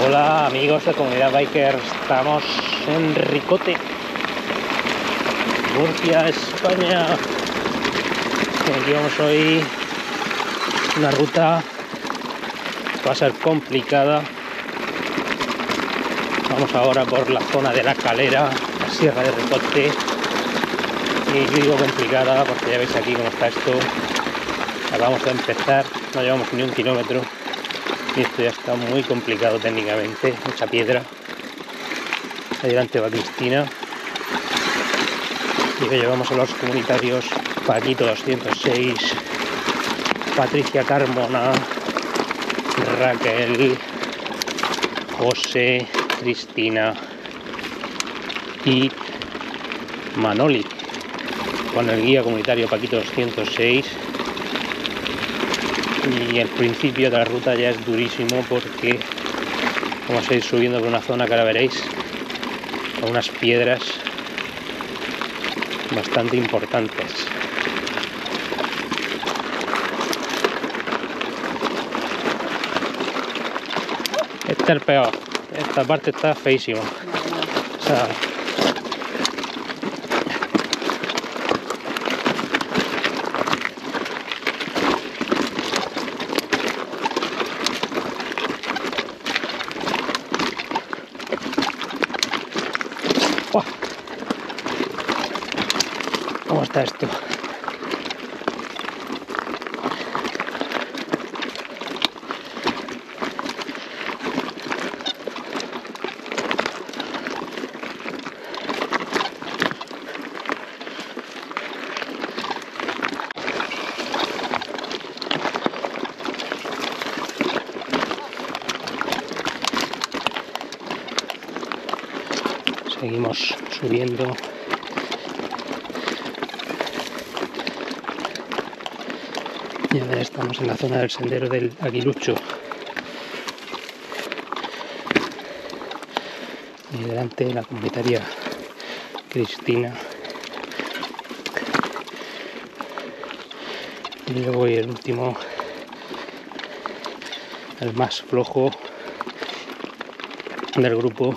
Hola amigos de Comunidad Biker, estamos en Ricote, Murcia, España. Aquí vamos hoy, una ruta que va a ser complicada. Vamos ahora por la zona de la Calera, la Sierra de Ricote. Y digo complicada porque ya veis aquí cómo está esto. Acabamos de empezar, no llevamos ni un kilómetro. Y esto ya está muy complicado técnicamente, mucha piedra. Ahí delante va Cristina. Y que llevamos a los comunitarios Paquito 206, Patricia Carmona, Raquel, José, Cristina y Manoli, con el guía comunitario Paquito 206. Y el principio de la ruta ya es durísimo porque vamos a ir subiendo por una zona que ahora veréis, con unas piedras bastante importantes. Este es el peor, esta parte está feísima. O sea, ¿cómo está esto? Seguimos subiendo. Y ahora estamos en la zona del sendero del Aguilucho. Y delante la comunitaria Cristina. Y luego el último, el más flojo del grupo.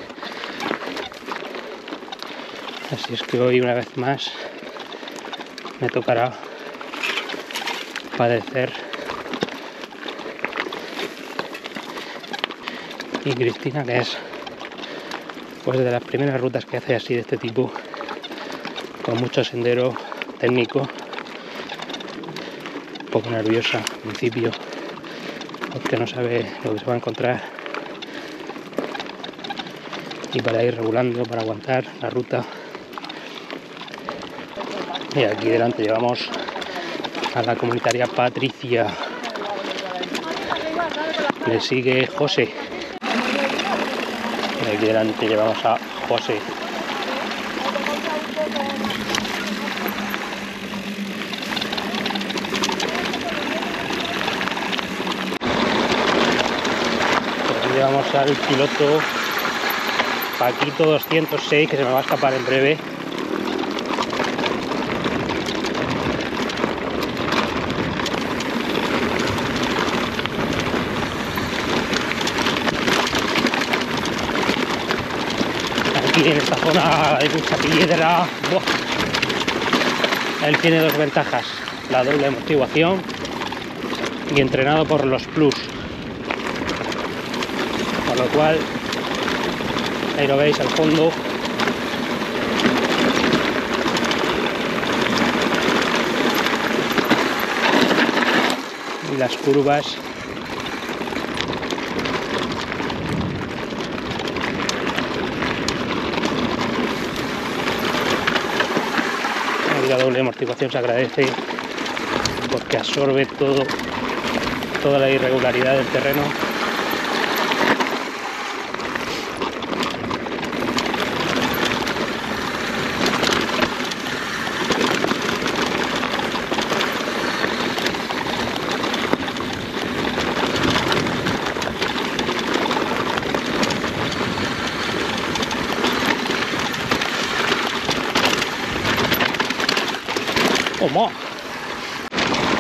Así es que hoy una vez más me tocará padecer. Y Cristina, que es pues de las primeras rutas que hace así de este tipo, con mucho sendero técnico, un poco nerviosa al principio porque no sabe lo que se va a encontrar, y para ir regulando, para aguantar la ruta. Y aquí delante llevamos a la comunitaria Patricia, le sigue José, y aquí delante llevamos a José. Aquí llevamos al piloto Paquito 206, que se me va a escapar en breve. Aquí en esta zona hay mucha piedra. ¡Buah! Él tiene dos ventajas: la doble amortiguación y entrenado por los plus, con lo cual ahí lo veis al fondo. Y las curvas. La doble amortiguación se agradece porque absorbe toda la irregularidad del terreno. ¡Oh!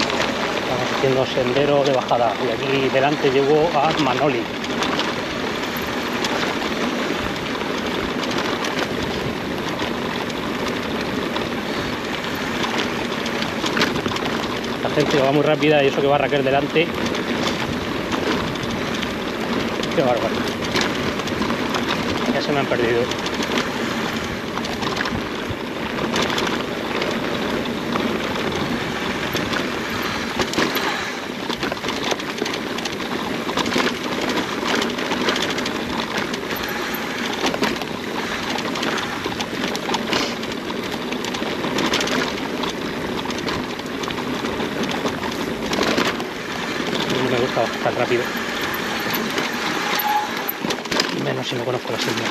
Estamos haciendo sendero de bajada y aquí delante llevo a Manoli. gente que va muy rápida y eso que va Raquel delante. Qué bárbaro. Ya se me han perdido. No me gusta tan rápido. Menos si no conozco la señal.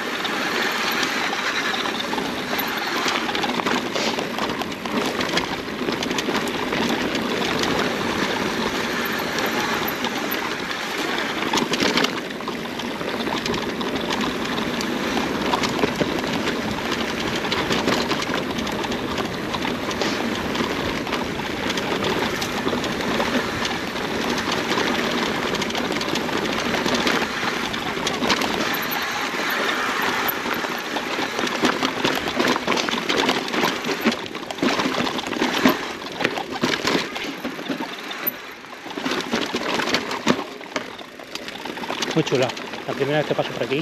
Muy chula, la primera vez que paso por aquí.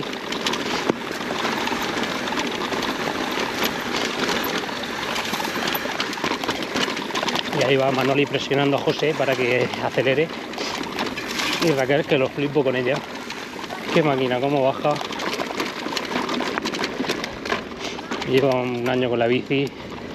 Y ahí va Manoli presionando a José para que acelere. Y Raquel, que lo flipo con ella. Qué máquina, cómo baja. Lleva un año con la bici.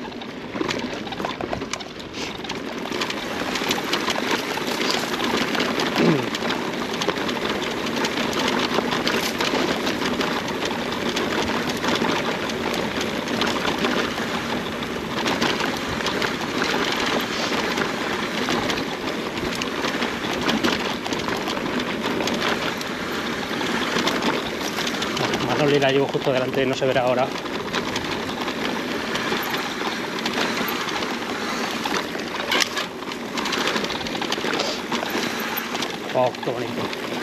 Manoli la llevo justo delante, no se verá ahora. Wow, qué bonito.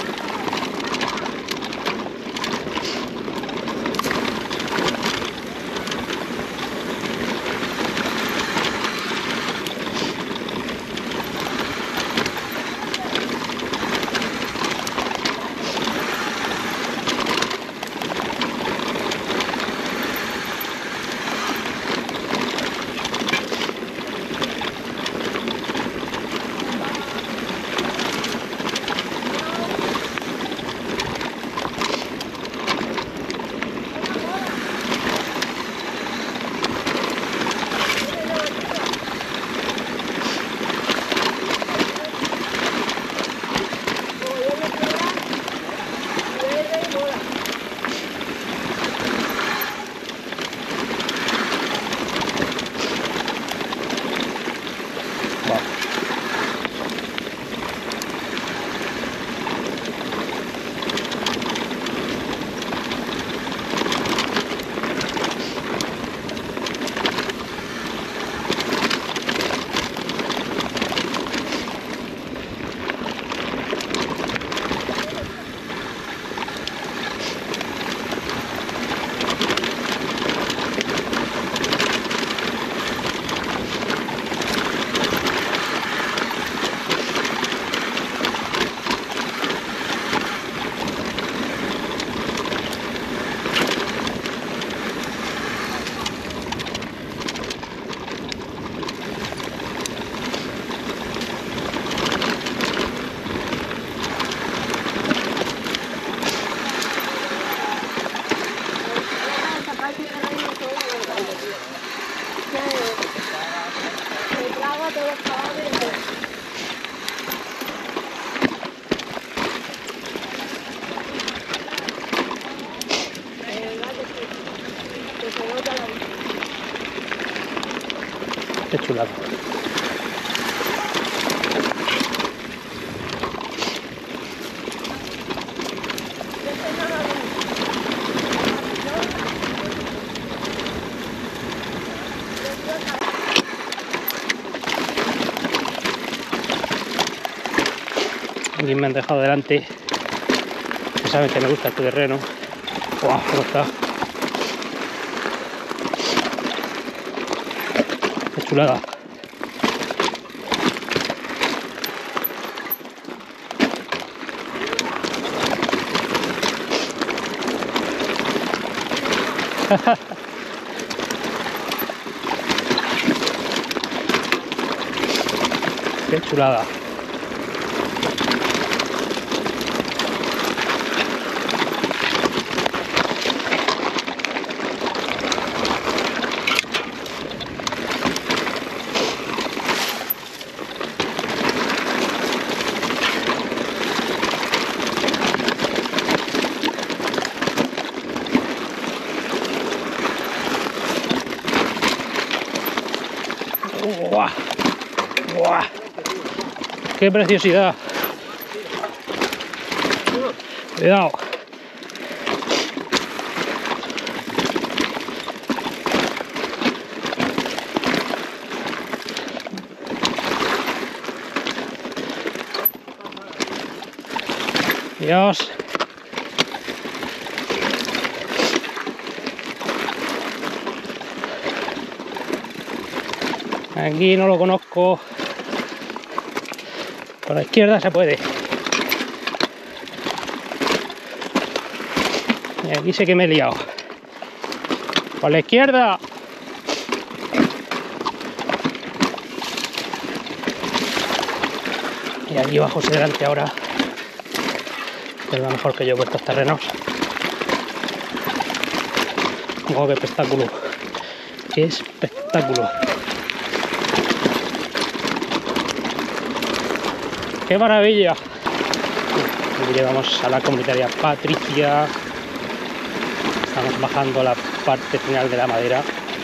Qué chulada. Aquí me han dejado delante, que saben que me gusta este terreno. ¡Guau! ¿Cómo está? ¡Qué chulada! Qué chulada. ¡Buah! ¡Buah! ¡Qué preciosidad! Cuidado. Dios. Aquí no lo conozco. Por la izquierda se puede. Y aquí sé que me he liado. Por la izquierda. Y aquí bajo ese delante ahora. Es lo mejor que yo he puesto estos terrenos. ¡Oh, qué espectáculo! ¡Qué espectáculo! ¡Qué maravilla! Aquí llegamos a la comunitaria Patricia. Estamos bajando la parte final de la madera.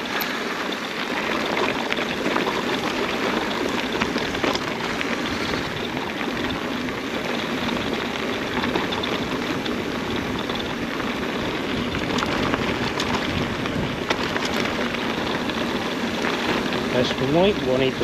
Es muy bonito.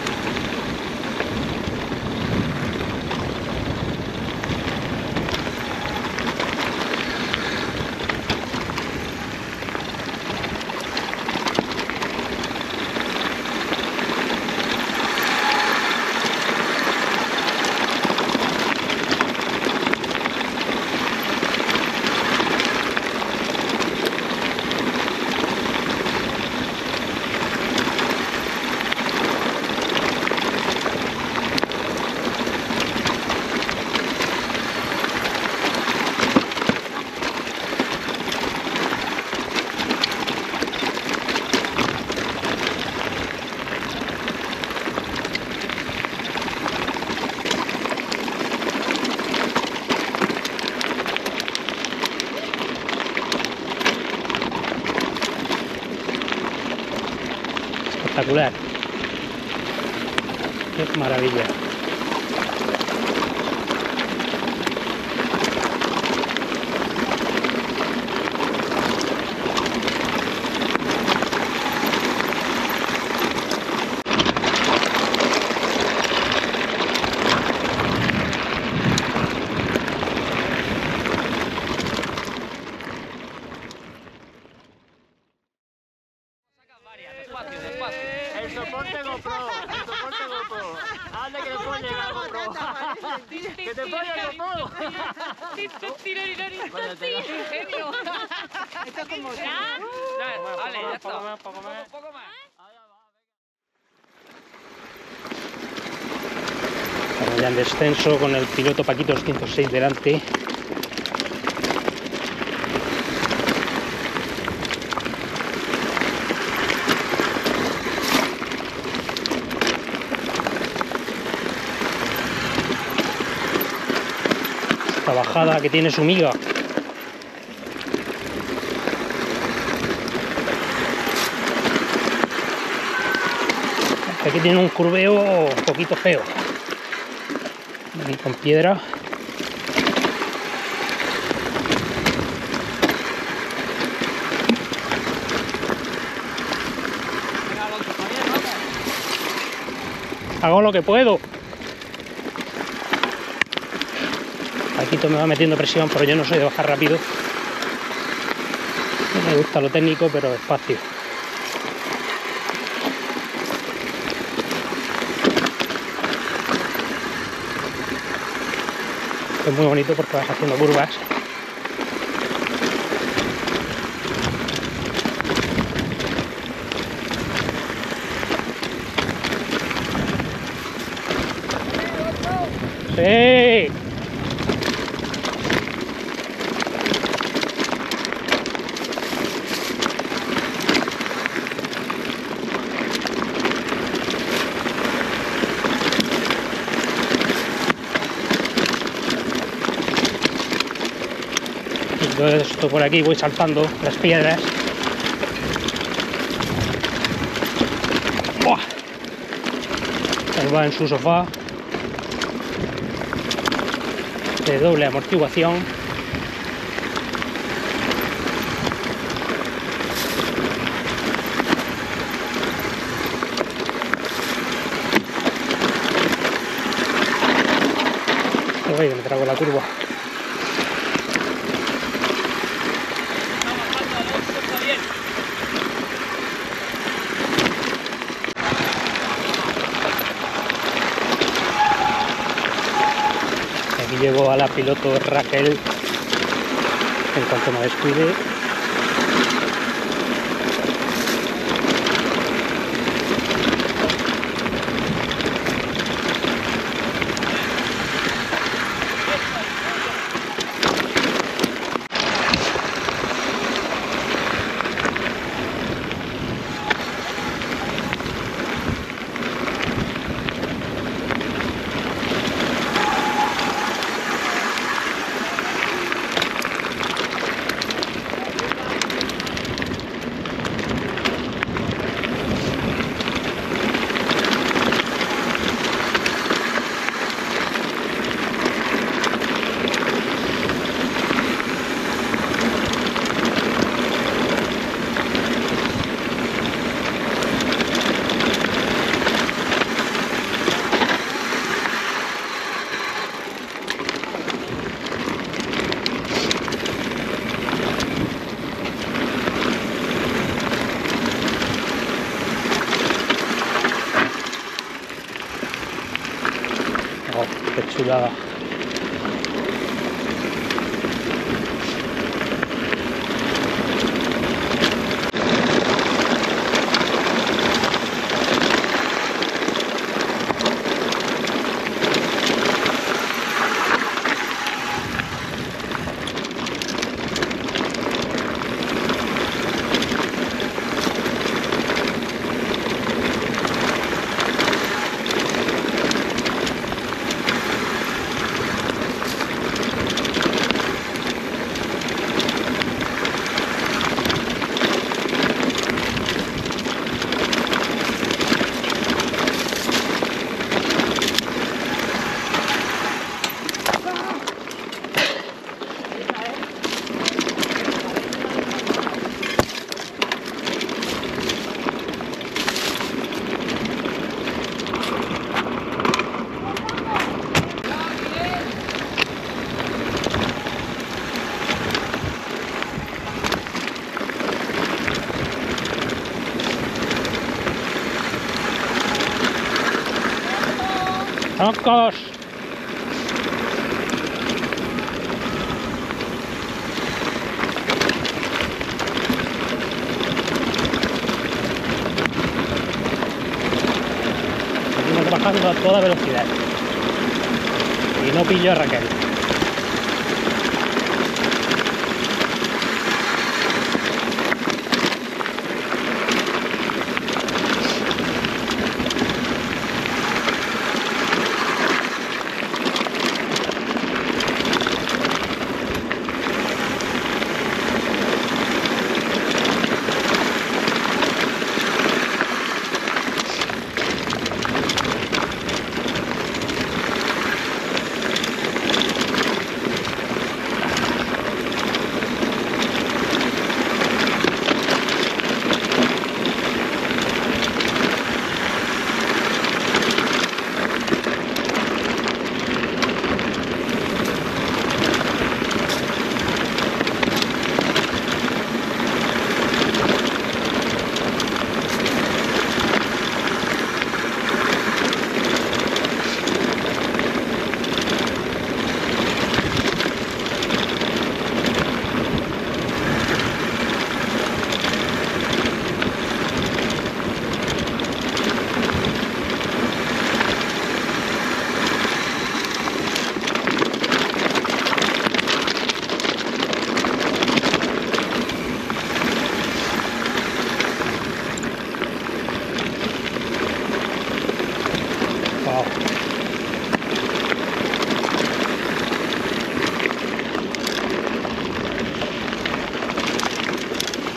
Espectacular. Qué maravilla. El soporte GoPro, anda que le puedo llegar a GoPro. Que te ponga GoPro. Genio. Esto es como ya. Vale, ya está. Poco más. Estamos ya en descenso con el piloto Paquito 206 delante. Esta bajada que tiene su miga. Aquí tiene un curveo un poquito feo. Aquí con piedra. Hago lo que puedo. Paquito me va metiendo presión, pero yo no soy de bajar rápido. No me gusta lo técnico, pero despacio. Es muy bonito porque vas haciendo curvas. ¡Sí! Y yo esto por aquí voy saltando las piedras. ¡Buah! Él va en su sofá de doble amortiguación. Uy, me trago la curva. Aquí llevo a la piloto Raquel en cuanto me descuide. Oh, qué chulada. ¡Troncos! Seguimos bajando a toda velocidad. Y no pillo a Raquel.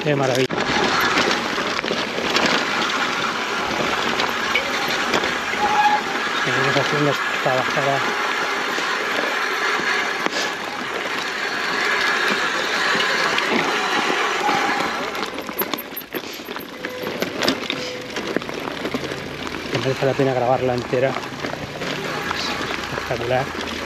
Qué maravilla. Seguimos haciendo esta bajada. Merece la pena grabarla entera. Es espectacular.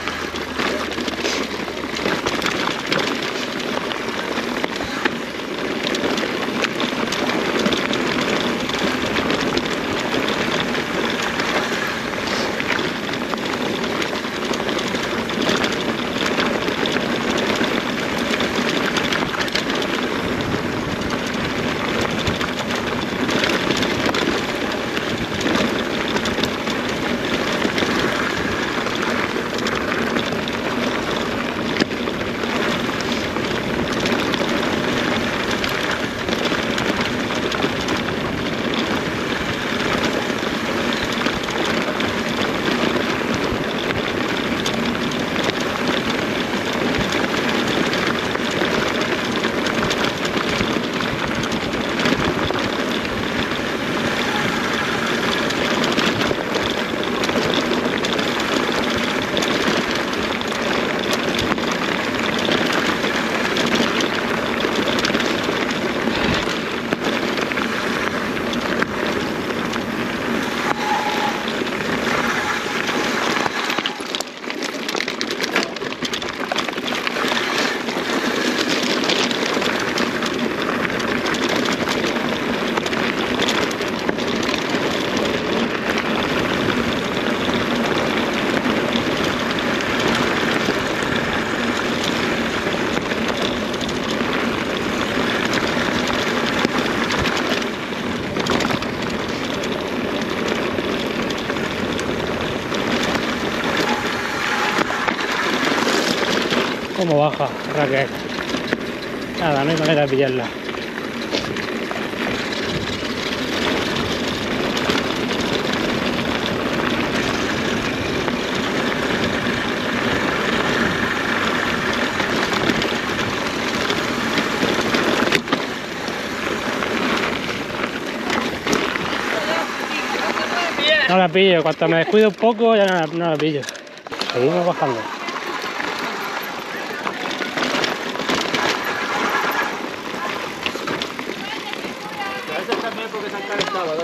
Cómo baja Raquel. Nada, no hay manera de pillarla. No la pillo, cuando me descuido un poco ya no la pillo. Seguimos bajando. También porque se han calentado.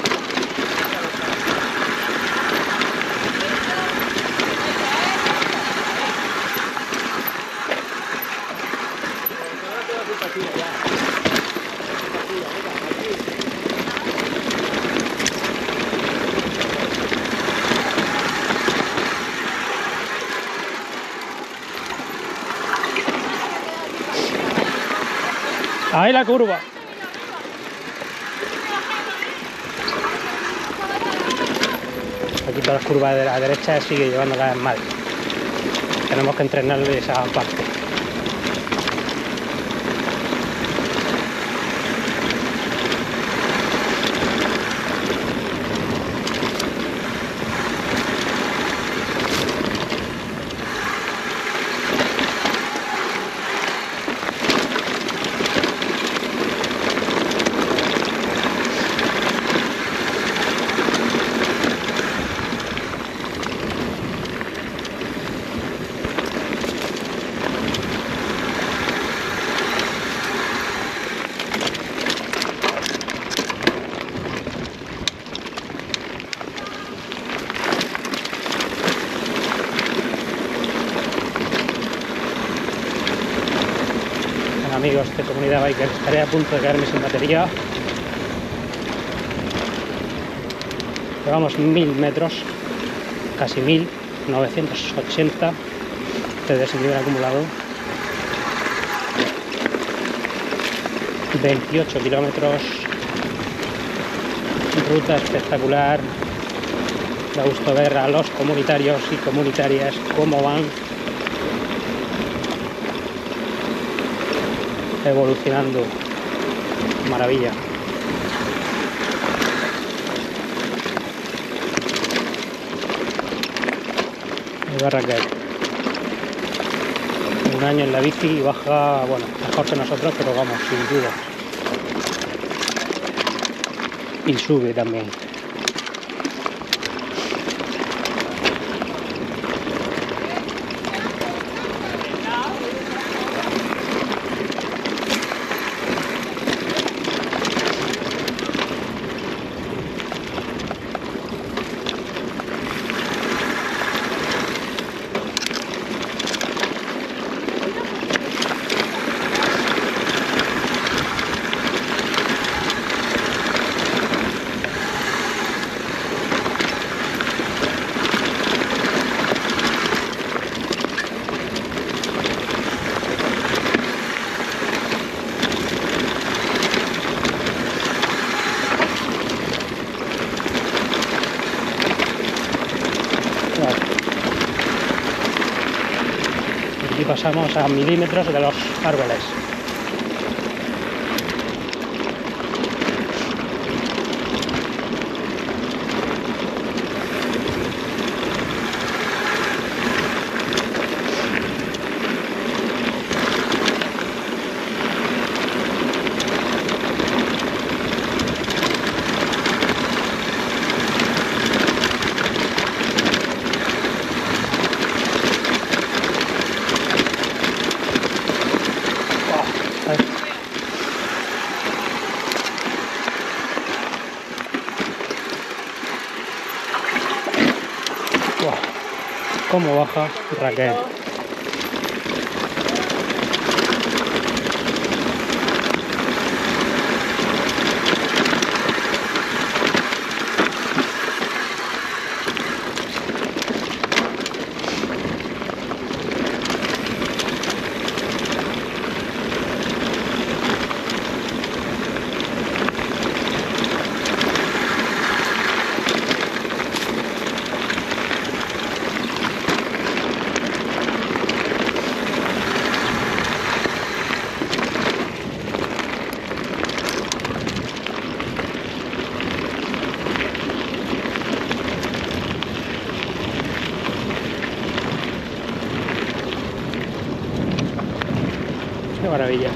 Ahí la curva. Aquí todas las curvas de la derecha sigue llevando cada vez mal. Tenemos que entrenarle esa parte. Amigos de Comunidad Biker, estaré a punto de quedarme sin batería. Llevamos 1000 metros, casi 1980 de desnivel acumulado, 28 kilómetros, ruta espectacular. Da gusto ver a los comunitarios y comunitarias cómo van evolucionando. Maravilla. Ahí va Raquel. Un año en la bici y baja, bueno, mejor que nosotros, pero vamos, sin duda. y sube también. Y pasamos a milímetros de los árboles. Cómo baja Raquel. Qué maravilla.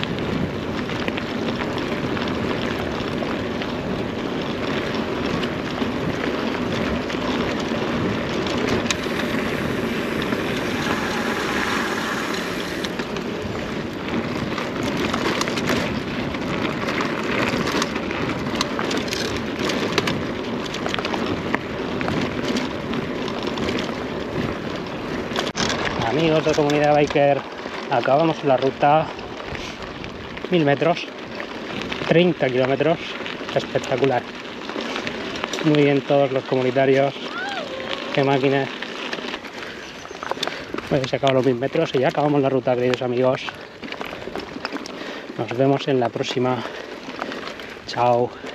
Amigos de Comunidad Biker, acabamos la ruta 1000 metros, 30 kilómetros, espectacular. Muy bien todos los comunitarios, qué máquinas. Pues se acaban los 1000 metros y ya acabamos la ruta, queridos amigos. Nos vemos en la próxima. Chao.